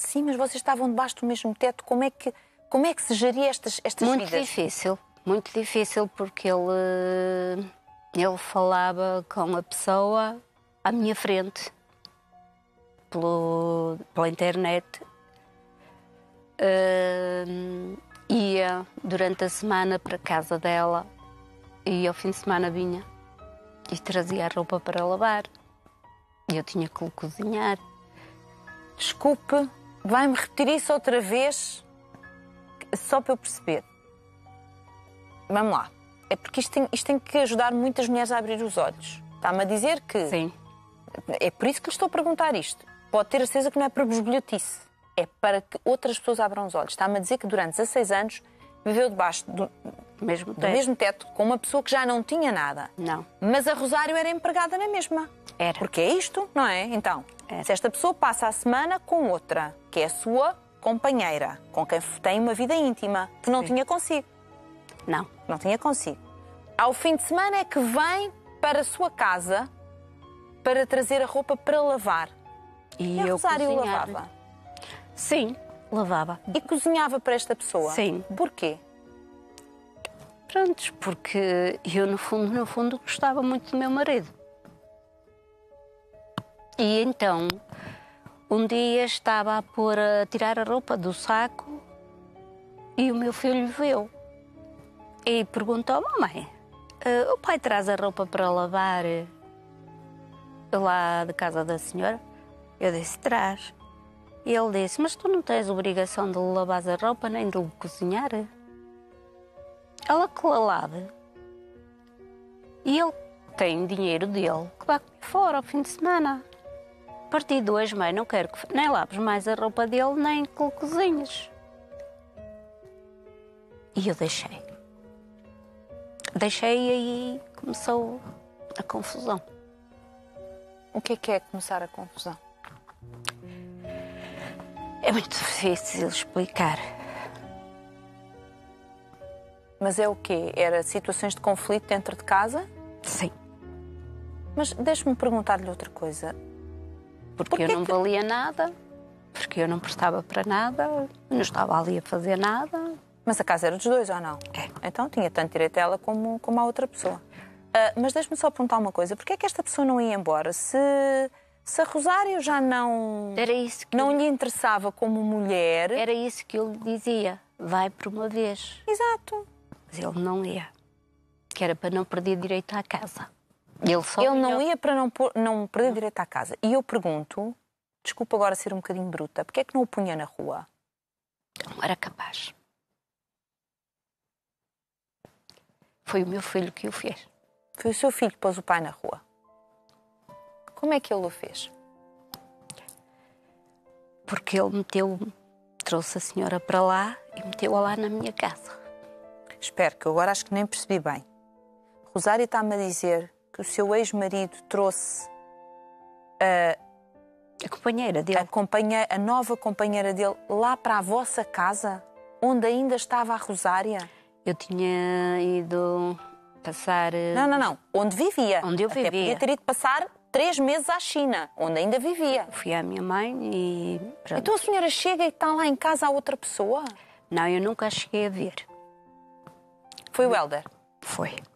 Sim, mas vocês estavam debaixo do mesmo teto. Como é que se geria estas Muito vidas? muito difícil, porque ele falava com a pessoa à minha frente, pela internet. Ia durante a semana para a casa dela e ao fim de semana vinha e trazia a roupa para lavar. E eu tinha que lhe cozinhar. Desculpe, vai-me repetir isso outra vez, só para eu perceber. Vamos lá. É porque isto tem que ajudar muitas mulheres a abrir os olhos. Está-me a dizer que... Sim. É por isso que lhe estou a perguntar isto. Pode ter a certeza que não é para besbolhotice. É para que outras pessoas abram os olhos. Está-me a dizer que durante 16 anos viveu debaixo do mesmo teto com uma pessoa que já não tinha nada. Não. Mas a Rosário era empregada na mesma. Era. Porque é isto, não é? Então, Era. se esta pessoa passa a semana com outra, que é a sua companheira, com quem tem uma vida íntima, que não tinha consigo. Não. Não tinha consigo. Ao fim de semana é que vem para a sua casa para trazer a roupa para lavar. E a eu Rosário cozinhava. lavava? Sim, lavava. E cozinhava para esta pessoa? Sim. Porquê? Prontos, porque eu, no fundo, gostava muito do meu marido. E então, um dia estava a tirar a roupa do saco e o meu filho viu. E perguntou: mamãe, o pai traz a roupa para lavar lá da casa da senhora? Eu disse: traz. E ele disse: mas tu não tens obrigação de lhe lavar a roupa nem de lhe cozinhar? Ela que lhe lave. E ele tem dinheiro dele que vai comer fora ao fim de semana. A partir de hoje, mãe, não quero que nem laves mais a roupa dele, nem que lhe cozinhes. E eu deixei. Deixei e aí começou a confusão. O que é começar a confusão? É muito difícil explicar. Mas é o quê? Era situações de conflito dentro de casa? Sim. Mas deixe-me perguntar-lhe outra coisa. Porque eu não valia nada, porque eu não prestava para nada, não estava ali a fazer nada. Mas a casa era dos dois, ou não? É. Então tinha tanto direito a ela como a outra pessoa. Mas deixe-me só perguntar uma coisa. Porquê é que esta pessoa não ia embora? Se a Rosário já não lhe interessava como mulher... Era isso que eu lhe dizia. Vai por uma vez. Exato. Mas ele não ia. Que era para não perder direito à casa. Ele não ia para não perder direito à casa. E eu pergunto, desculpa agora ser um bocadinho bruta, porquê é que não o punha na rua? Não era capaz. Foi o meu filho que o fez. Foi o seu filho que pôs o pai na rua. Como é que ele o fez? Porque ele trouxe a senhora para lá e meteu-a lá na minha casa. Espero, que eu agora acho que nem percebi bem. Rosário está-me a dizer que o seu ex-marido trouxe a companheira dele. A nova companheira dele lá para a vossa casa, onde ainda estava a Rosária? Eu tinha ido passar... Não. Onde vivia. Onde eu vivia. Até podia ter ido passar 3 meses à China, onde ainda vivia. Fui à minha mãe e... Pronto. Então a senhora chega e está lá em casa a outra pessoa? Não, eu nunca cheguei a ver. Foi o Hélder? Foi.